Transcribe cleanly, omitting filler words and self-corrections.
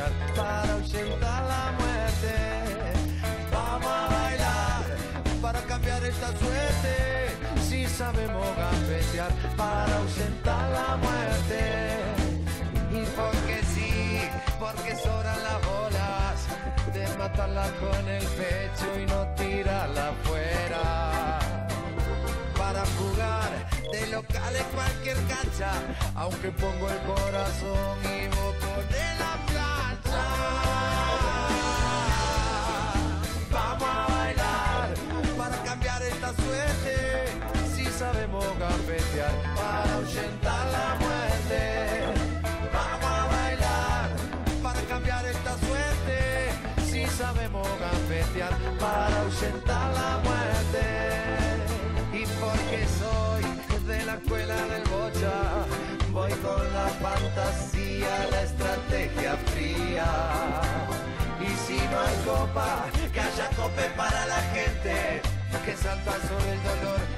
gambetear para ahuyentar la muerte. Vamos a bailar para cambiar esta suerte. Si sabemos gambetear para ahuyentar la muerte. Y porque sí, porque sobran las bolas de matarla con el pecho y no tirarla afuera. Para jugar de locales cualquier cancha, aunque pongo el corazón y vos ponés la plancha. Vamos a bailar para cambiar esta suerte. Si sabemos gambetear para ahuyentar la muerte. Vamos a bailar para cambiar esta suerte. Si sabemos gambetear para ahuyentar la muerte. Y porque soy de la escuela del bocha, voy con la fantasía, la estrategia fría. Y si no hay copa, que haya cope para la gente que salta sobre el dolor